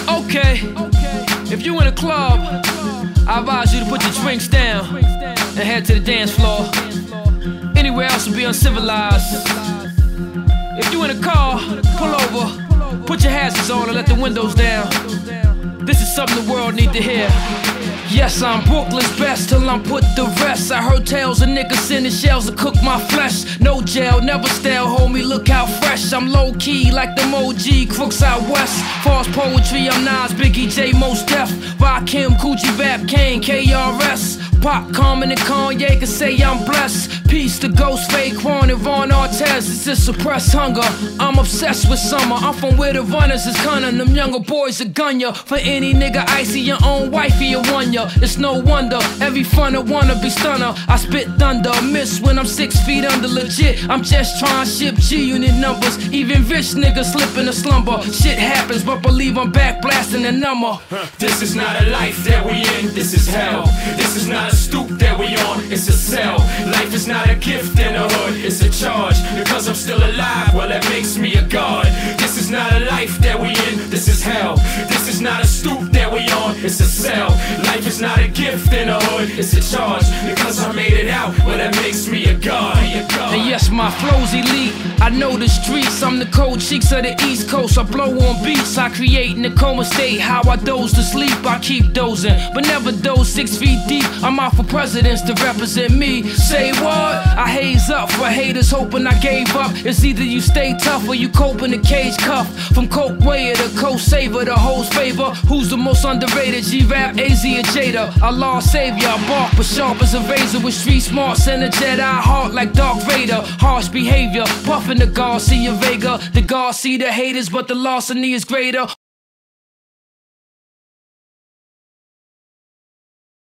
Okay, if you in a club, I advise you to put your drinks down and head to the dance floor. Anywhere else would be uncivilized. If you in a car, pull over, put your hazards on and let the windows down. This is something the world need to hear. Yes, I'm Brooklyn's best till I'm put to rest. I heard tales of niggas sending shells to cook my flesh. No jail, never stale, homie, look how fresh. I'm low-key like the Moji, crooks out west. False poetry, I'm Nas, Biggie, J, Mos Def, Rakim, Coochie Rap, Kane, KRS. Pop, Common, and Kanye can say I'm blessed. Peace to Ghost, Faquan, and Ron Artez. It's to suppress hunger. I'm obsessed with summer. I'm from where the runners is gunning. Them younger boys are gun ya. For any nigga icy, your own wifey will want ya. It's no wonder, every funner wanna be stunner. I spit thunder, miss when I'm 6 feet under legit. I'm just trying to ship G-unit numbers. Even rich niggas slip in a slumber. Shit happens, but believe I'm back blasting the number. This is not a life that we in, this is hell. This is not a stoop that we on, it's a cell. Life is not a gift in the hood, it's a charge. Because I'm still alive, well that makes me a god. This is not a life that we in, this is hell. This is not a stoop that we on, it's a cell. Life is not a gift in the hood, it's a charge. Because I made it out, well that makes me a god. And yes, my flow's elite. I know the streets, I'm the cold cheeks of the East Coast. I blow on beats, I create in the coma state. How I doze to sleep, I keep dozing, but never doze 6 feet deep. I'm out for presidents to represent me. Say what? I haze up for haters hoping I gave up. It's either you stay tough or you cope in the cage cuff. From Coke Wayer to Coke Saver, the host favor. Who's the most underrated? G-Rap, AZ, or Jada? Allah savior, I bark but sharp as a razor with street smarts and a Jedi heart like Darth Vader. Harsh behavior, puffin' the Garcia Vega. The Garcia the haters, but the larceny is greater.